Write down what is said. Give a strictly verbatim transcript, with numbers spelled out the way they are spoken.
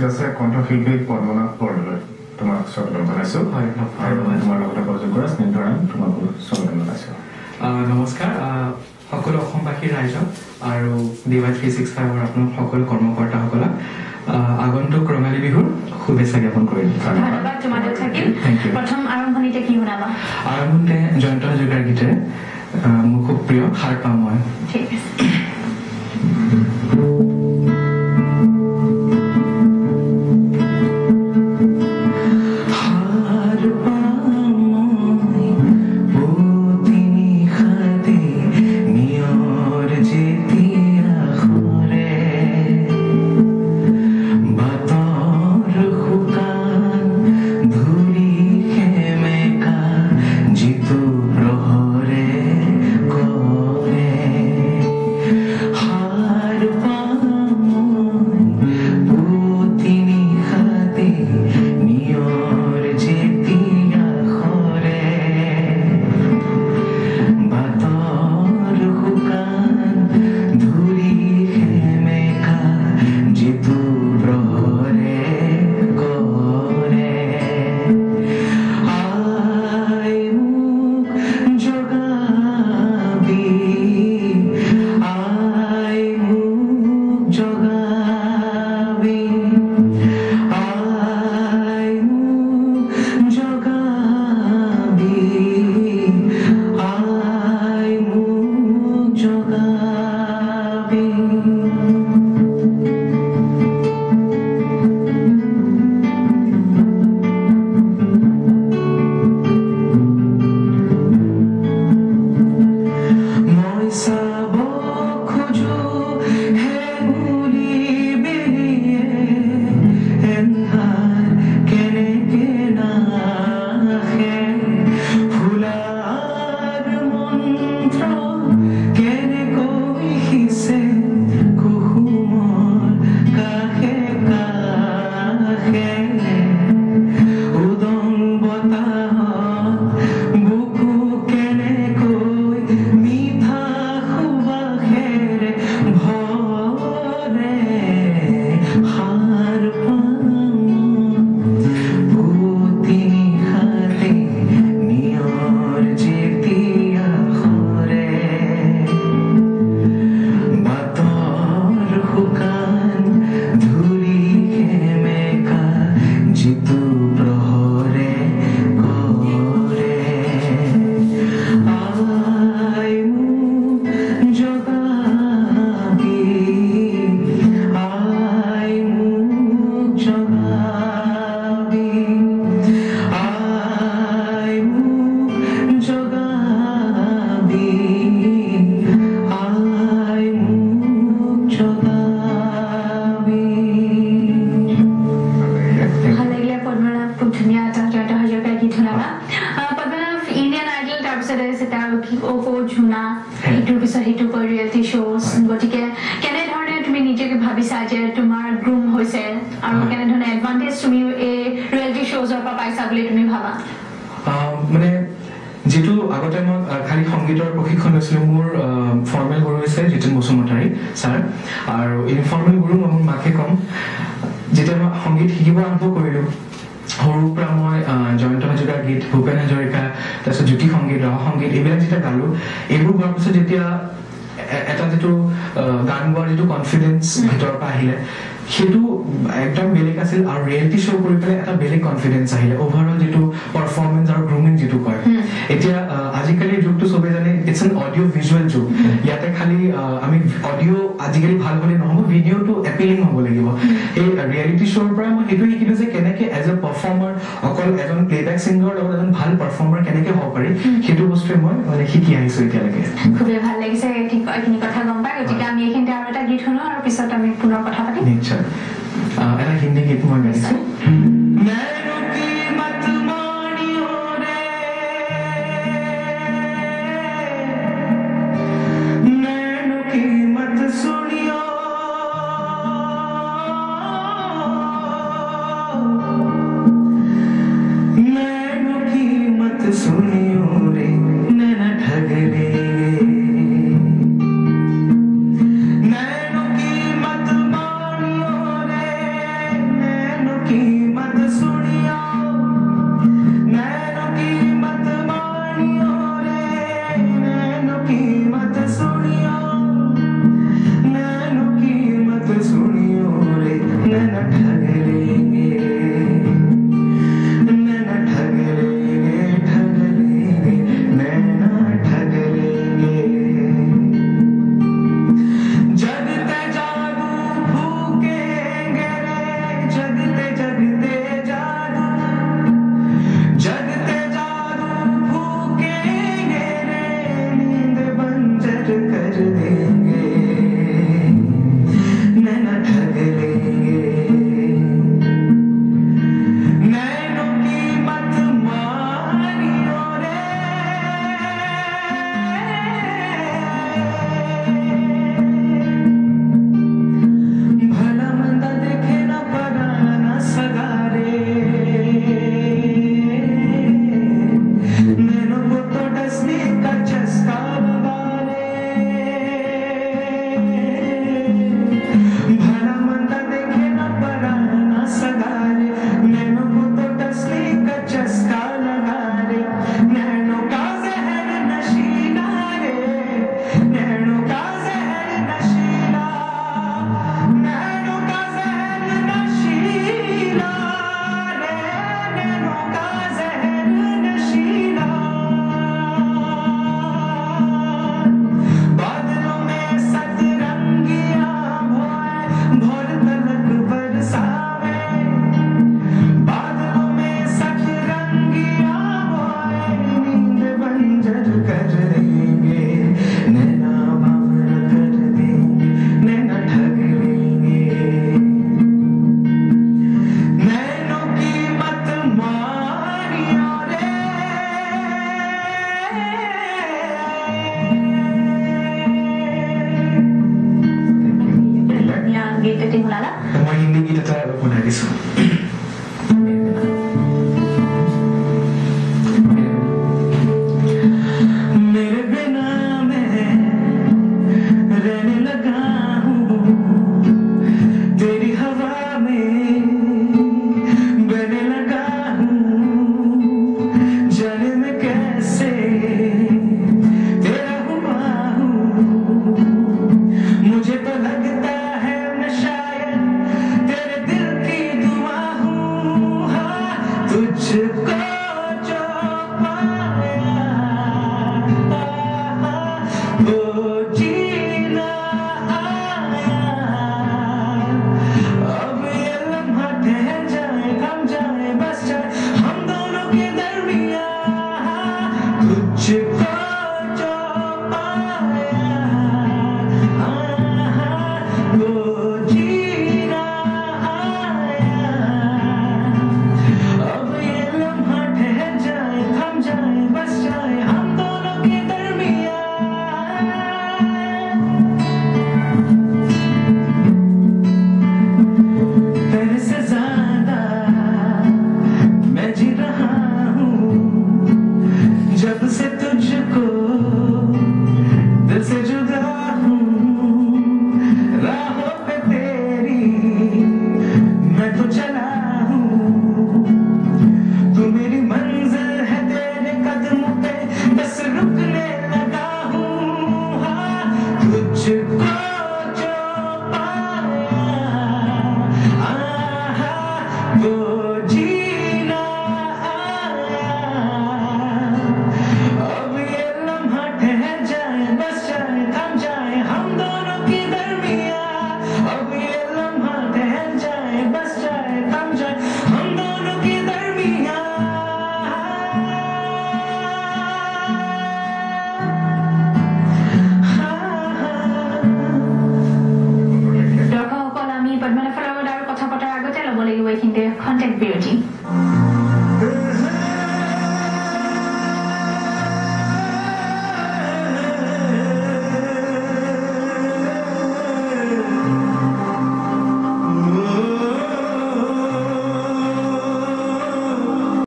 আছে কণ্ঠশিল্পী পদ্মনাথ বৰদলৈ তোমাক স্বাগতম জনাইছোঁ। হয়, আৰু তোমাৰ লগতে সহযোগ কৰা স্নেহধৰাণ তোমাকো স্বাগতম জনাইছোঁ। নমস্কাৰ সকলো অসমবাসী ৰাইজক আৰু ডি ৱাই থ্ৰী ছিক্স ফাইভৰ আপোনাৰ সকলো কৰ্মকৰ্তাসকলক আগন্তুক ৰঙালী বিহুৰ শুভেচ্ছা জ্ঞাপন কৰিম। ধন্যবাদ তোমাদের থাকিল। প্রথম আৰম্ভণিতে কি শুনাবা? আৰম্ভণিতে জয়ন্ত হাজৰিকাৰ গীতেৰে মোৰ খুব প্ৰিয় সাৰ পাম মই। ঠিক আছে। মানে যেটো আগতে মই খালি সংগীতৰ প্ৰশিক্ষণ লৈছিলো মোৰ ফৰ্মেল গুৰু হৈছে জিতেন বসুমতাৰী ছাৰ আৰু ইনফৰ্মেল গুৰু মই মোৰ মাকে কম যেতিয়া মই সংগীত শিকিব আৰম্ভ কৰিলো সৰুৰ পৰা মই জয়ন্ত হাজৰিকাৰ গীত ভূপেন হাজৰিকা তাৰপিছত জ্যোতি সংগীত ৰহ সংগীত এইবিলাক যেতিয়া গালো এইবোৰ গোৱাৰ পিছত যেতিয়া এটা যেটো গান গোৱাৰ যেটো কনফিডেন্স ভিতৰৰ পৰা আহিলে সেইটো একদম বেলেগ আছিল আৰু ৰিয়েলিটি শ্ব' কৰি পেলাই এটা বেলেগ কনফিডেন্স আহিলে ওভাৰঅল যেটো পাৰফৰ্মেন্স আৰু গ্ৰুমিং যেটো কয় এতিয়া আজিকালি যুগটো সবে জানে ইটস এন অডিও ভিজুৱেল যুগ ইয়াতে খালি আমি অডিও আজিকালি ভাল হলে নহব ভিডিওটো এপিলিং হ'ব লাগিব এই ৰিয়েলিটি শ্ব'ৰ পৰা মই সেইটো শিকিলো যে কেনেকে এজ এ পাৰফৰ্মাৰ অকল এজন প্লেবেক সিংগাৰ লগত এজন ভাল পাৰফৰ্মাৰ কেনেকে হ'ব পাৰি সেইটো বস্তুৱে মই মানে শিকি আহিছো এতিয়ালৈকে খুবেই ভাল লাগিছে এইখিনি কথা গম পাই গতিকে আমি এইখিনিতে আৰু এটা গীত শুনো আৰু পিছত আমি পুনৰ কথা পাতিম নিশ্চয় এটা হিন্দী গীত মই গাইছো नैनों की कर देंगे नैना बावर कर देंगे नैना ठग लेंगे नैनों की मत मारिया रे या गीत टी हुनाला মই হিন্দী গীত এটা বনাই দিছো